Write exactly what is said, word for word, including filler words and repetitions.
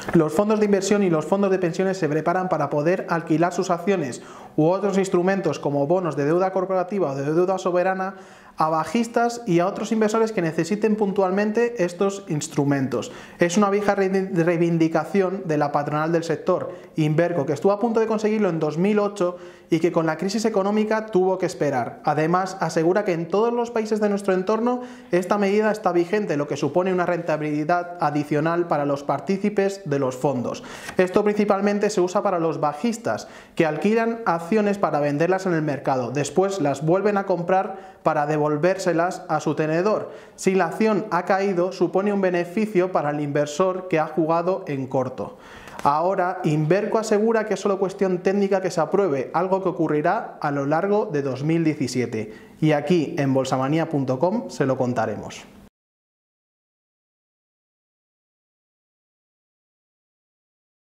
Los fondos de inversión y los fondos de pensiones se preparan para poder alquilar sus acciones u otros instrumentos como bonos de deuda corporativa o de deuda soberana a bajistas y a otros inversores que necesiten puntualmente estos instrumentos. Es una vieja reivindicación de la patronal del sector, Inverco, que estuvo a punto de conseguirlo en dos mil ocho y que con la crisis económica tuvo que esperar. Además, asegura que en todos los países de nuestro entorno esta medida está vigente, lo que supone una rentabilidad adicional para los partícipes de los fondos. Esto principalmente se usa para los bajistas, que alquilan acciones para venderlas en el mercado, después las vuelven a comprar para devolvérselas a su tenedor. Si la acción ha caído, supone un beneficio para el inversor que ha jugado en corto. Ahora, Inverco asegura que es solo cuestión técnica que se apruebe, algo que ocurrirá a lo largo de dos mil diecisiete. Y aquí en bolsamanía punto com se lo contaremos.